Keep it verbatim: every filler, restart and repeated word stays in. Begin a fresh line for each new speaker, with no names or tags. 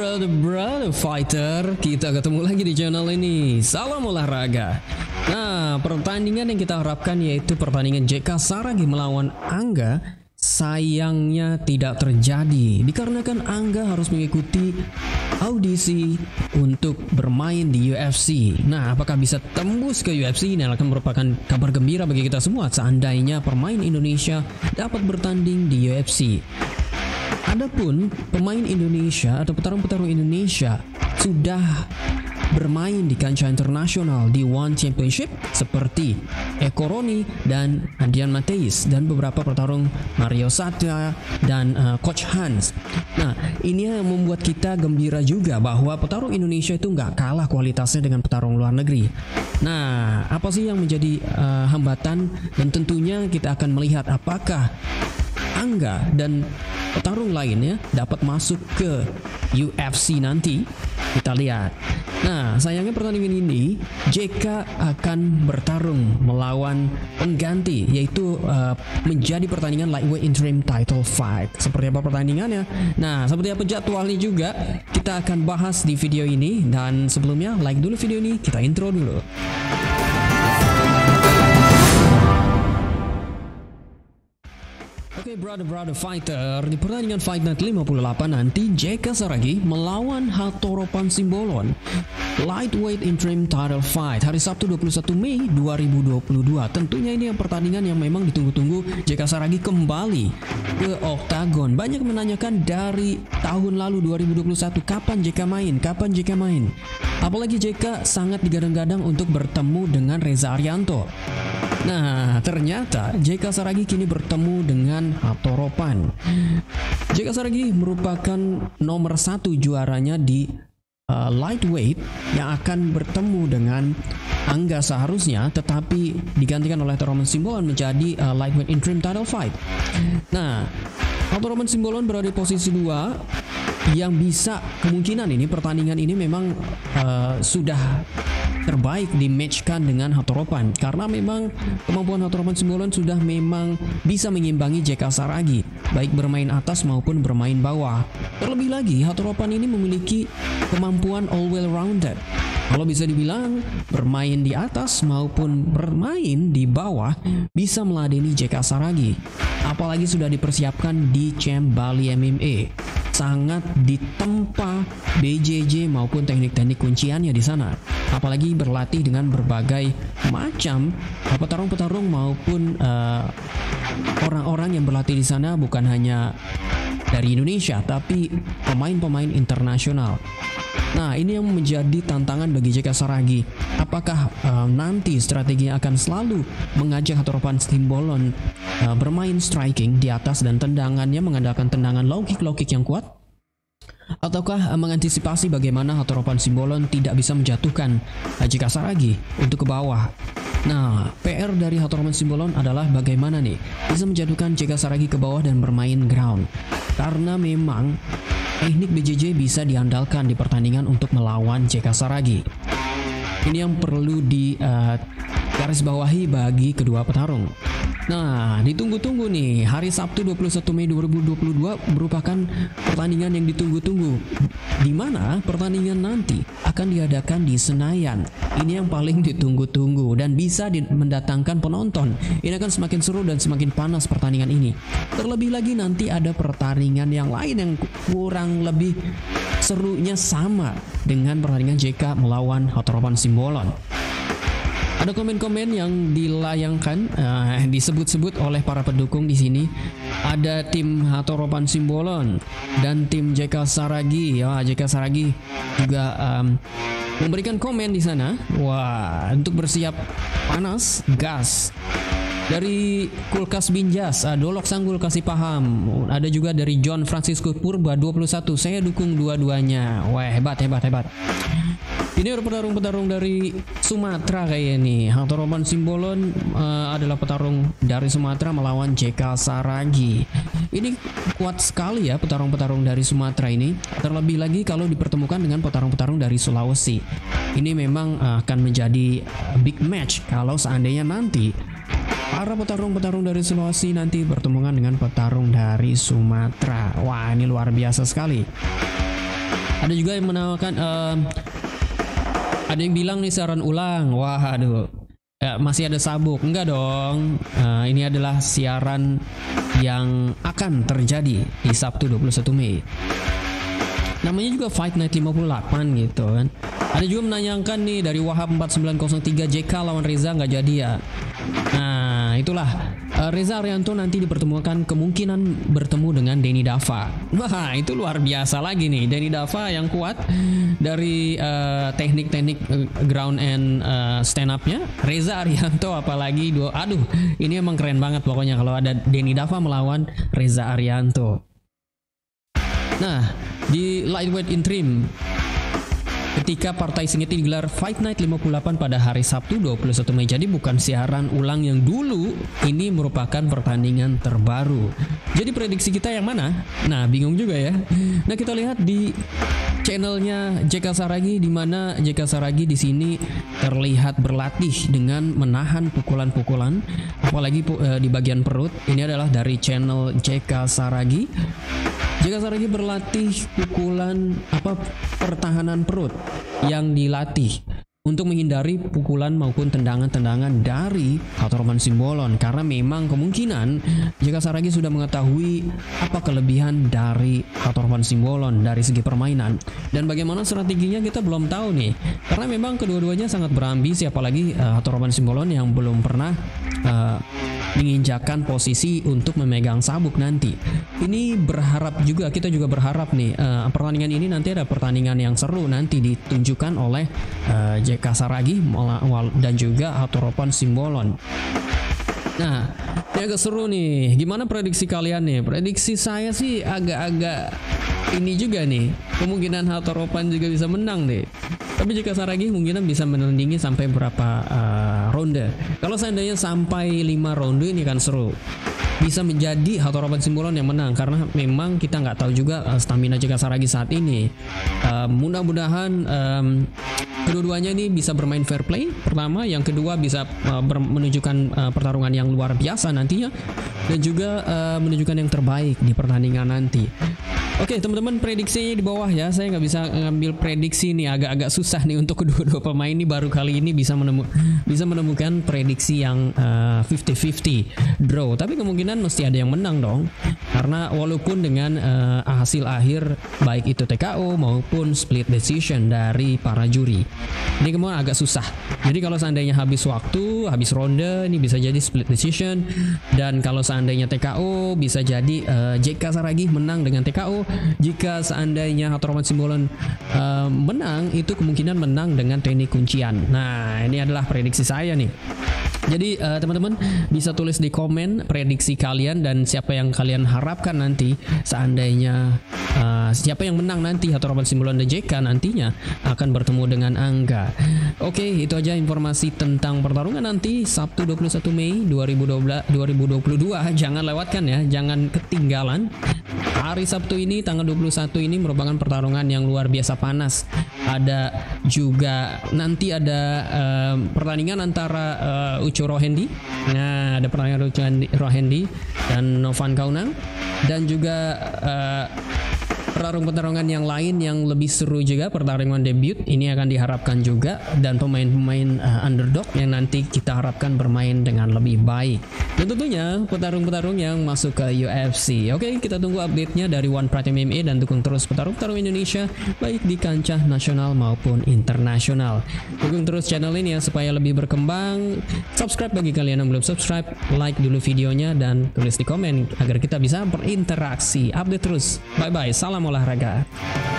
brother brother fighter, kita ketemu lagi di channel ini. Salam olahraga. Nah, pertandingan yang kita harapkan yaitu pertandingan J K Saragi melawan Angga. Sayangnya tidak terjadi dikarenakan Angga harus mengikuti audisi untuk bermain di U F C. Nah, apakah bisa tembus ke U F C? Ini akan merupakan kabar gembira bagi kita semua seandainya pemain Indonesia dapat bertanding di U F C. Adapun pemain Indonesia atau petarung-petarung Indonesia sudah bermain di kancah internasional di One Championship seperti Eko Roni dan Adrian Mateis dan beberapa petarung Mario Satya dan uh, Coach Hans. Nah, ini yang membuat kita gembira juga bahwa petarung Indonesia itu nggak kalah kualitasnya dengan petarung luar negeri. Nah, apa sih yang menjadi uh, hambatan, dan tentunya kita akan melihat apakah Angga dan petarung lainnya dapat masuk ke U F C nanti. Kita lihat. Nah, sayangnya pertandingan ini J K akan bertarung melawan pengganti, yaitu uh, menjadi pertandingan lightweight interim title fight. Seperti apa pertandingannya? Nah, seperti apa jadwalnya juga kita akan bahas di video ini. Dan sebelumnya like dulu video ini, kita intro dulu. Oke, okay, brother-brother fighter, di pertandingan Fight Night lima puluh delapan nanti J K Saragi melawan Hatoropan Simbolon lightweight interim title fight hari Sabtu dua puluh satu Mei dua ribu dua puluh dua. Tentunya ini yang pertandingan yang memang ditunggu-tunggu. J K Saragi kembali ke Octagon. Banyak menanyakan dari tahun lalu dua ribu dua puluh satu, kapan J K main? Kapan J K main? Apalagi J K sangat digadang-gadang untuk bertemu dengan Reza Arianto. Nah, ternyata J K Saragi kini bertemu dengan Hatoropan. J K Saragi merupakan nomor satu juaranya di uh, lightweight yang akan bertemu dengan Angga seharusnya, tetapi digantikan oleh Hatoropan Simbolon menjadi uh, lightweight interim title fight. Nah, Hatoropan Simbolon berada di posisi dua, yang bisa kemungkinan ini pertandingan ini memang uh, sudah terbaik di matchkan dengan Hatoropan, karena memang kemampuan Hatoropan Simbolon sudah memang bisa mengimbangi J K Saragi baik bermain atas maupun bermain bawah. Terlebih lagi Hatoropan ini memiliki kemampuan all well rounded. Kalau bisa dibilang bermain di atas maupun bermain di bawah bisa meladeni J K Saragi. Apalagi sudah dipersiapkan di Champ Bali M M A. Sangat ditempa B J J maupun teknik-teknik kunciannya di sana. Apalagi berlatih dengan berbagai macam petarung-petarung maupun orang-orang uh, yang berlatih di sana, bukan hanya dari Indonesia tapi pemain-pemain internasional. Nah, ini yang menjadi tantangan bagi J K Saragi. Apakah uh, nanti strateginya akan selalu mengajak Hatoropan Simbolon uh, bermain striking di atas dan tendangannya mengandalkan tendangan low kick low kick yang kuat? Ataukah uh, mengantisipasi bagaimana Hatoropan Simbolon tidak bisa menjatuhkan uh, J K Saragi untuk ke bawah? Nah, P R dari Hatoropan Simbolon adalah bagaimana nih bisa menjatuhkan J K Saragi ke bawah dan bermain ground. Karena memang teknik B J J bisa diandalkan di pertandingan untuk melawan J K Saragi. Ini yang perlu di uh, garis bawahi bagi kedua petarung. Nah, ditunggu-tunggu nih, hari Sabtu dua puluh satu Mei dua ribu dua puluh dua merupakan pertandingan yang ditunggu-tunggu, di mana pertandingan nanti akan diadakan di Senayan. Ini yang paling ditunggu-tunggu dan bisa mendatangkan penonton. Ini akan semakin seru dan semakin panas pertandingan ini. Terlebih lagi nanti ada pertandingan yang lain yang kurang lebih serunya sama dengan pertandingan J K melawan Hatoropan Simbolon. Ada komen-komen yang dilayangkan, uh, disebut-sebut oleh para pendukung di sini. Ada tim Hatoropan Simbolon dan tim J K Saragi. Ya, J K Saragi juga um, memberikan komen di sana. Wah, untuk bersiap panas, gas. Dari Kulkas Binjas, uh, Dolok Sanggul kasih paham. Ada juga dari John Francisco Purba dua puluh satu. Saya dukung dua-duanya. Wah, hebat, hebat, hebat. Ini ada petarung-petarung dari Sumatera kayak ini. Hatoropan Simbolon uh, adalah petarung dari Sumatera melawan J K Saragi. Ini kuat sekali ya petarung-petarung dari Sumatera ini. Terlebih lagi kalau dipertemukan dengan petarung-petarung dari Sulawesi. Ini memang uh, akan menjadi big match kalau seandainya nanti para petarung-petarung dari Sulawesi nanti bertemu dengan petarung dari Sumatera. Wah, ini luar biasa sekali. Ada juga yang menawarkan um, ada yang bilang nih siaran ulang. Wah, aduh. Ya, masih ada sabuk. Enggak dong. Uh, ini adalah siaran yang akan terjadi di Sabtu dua puluh satu Mei. Namanya juga Fight Night lima puluh delapan gitu kan. Ada juga menanyakan nih dari Wahab empat sembilan nol tiga J K lawan Reza nggak jadi ya. Nah itulah uh, Reza Arianto nanti dipertemukan kemungkinan bertemu dengan Denny Dava. Wah itu luar biasa lagi nih, Denny Dava yang kuat dari uh, teknik-teknik uh, ground and uh, stand up-nya. Reza Arianto apalagi dua. Aduh ini emang keren banget pokoknya kalau ada Denny Dava melawan Reza Arianto. Nah di lightweight interim, ketika partai sengit digelar Fight Night lima puluh delapan pada hari Sabtu dua puluh satu Mei. Jadi bukan siaran ulang yang dulu, ini merupakan pertandingan terbaru. Jadi prediksi kita yang mana? Nah bingung juga ya. Nah kita lihat di channelnya J K Saragi, di mana J K Saragi di sini terlihat berlatih dengan menahan pukulan-pukulan, apalagi uh, di bagian perut. Ini adalah dari channel J K Saragi. J K Saragi berlatih pukulan apa pertahanan perut yang dilatih untuk menghindari pukulan maupun tendangan-tendangan dari Hatoropan Simbolon, karena memang kemungkinan J K Saragi sudah mengetahui apa kelebihan dari Hatoropan Simbolon dari segi permainan, dan bagaimana strateginya kita belum tahu nih, karena memang kedua-duanya sangat berambisi, apalagi uh, Hatoropan Simbolon yang belum pernah uh, menginjakan posisi untuk memegang sabuk nanti. Ini berharap juga, kita juga berharap nih uh, pertandingan ini nanti ada pertandingan yang seru nanti ditunjukkan oleh uh, J K Saragi dan juga Hatoropan Simbolon. Nah, ini agak seru nih. Gimana prediksi kalian nih? Prediksi saya sih agak-agak ini juga nih. Kemungkinan Hatoropan juga bisa menang nih. Tapi J K Saragi mungkin bisa menandingi sampai berapa uh, ronde. Kalau seandainya sampai lima ronde ini kan seru. Bisa menjadi Hatoropan Simbolon yang menang, karena memang kita nggak tahu juga uh, stamina J K Saragi saat ini. Uh, mudah-mudahan um, kedua-duanya ini bisa bermain fair play. Pertama, yang kedua bisa uh, menunjukkan uh, pertarungan yang luar biasa nantinya, dan juga uh, menunjukkan yang terbaik di pertandingan nanti. Oke teman-teman, prediksinya di bawah ya. Saya nggak bisa ngambil prediksi nih, agak-agak susah nih untuk kedua-dua pemain ini. Baru kali ini bisa menemu bisa menemukan prediksi yang fifty fifty draw. Tapi kemungkinan mesti ada yang menang dong, karena walaupun dengan uh, hasil akhir baik itu T K O maupun split decision dari para juri, ini kemudian agak susah. Jadi kalau seandainya habis waktu, habis ronde, ini bisa jadi split decision. Dan kalau seandainya T K O, bisa jadi uh, J K Saragi menang dengan T K O. Jika seandainya Hatoropan Simbolon uh, menang, itu kemungkinan menang dengan teknik kuncian. Nah, ini adalah prediksi saya nih. Jadi uh, teman-teman bisa tulis di komen prediksi kalian dan siapa yang kalian harapkan nanti seandainya uh, siapa yang menang nanti Hatoropan Simbolon dan J K nantinya akan bertemu dengan Angga. Oke, itu aja informasi tentang pertarungan nanti Sabtu dua puluh satu Mei dua ribu dua puluh dua. Jangan lewatkan ya, jangan ketinggalan. Hari Sabtu ini tanggal dua puluh satu ini merupakan pertarungan yang luar biasa panas. Ada juga nanti ada uh, pertandingan antara uh, Ucho Rohendi. Nah, ada pertandingan Ucho Rohendi dan Novan Kaunang, dan juga uh, pertarungan-pertarungan yang lain yang lebih seru juga, pertarungan debut ini akan diharapkan juga, dan pemain-pemain uh, underdog yang nanti kita harapkan bermain dengan lebih baik, dan tentunya petarung-petarung yang masuk ke U F C. Oke, kita tunggu update-nya dari One Pride M M A dan dukung terus petarung-petarung Indonesia baik di kancah nasional maupun internasional. Dukung terus channel ini ya supaya lebih berkembang. Subscribe bagi kalian yang belum subscribe, like dulu videonya dan tulis di komen agar kita bisa berinteraksi. Update terus. Bye bye. Salam olahraga.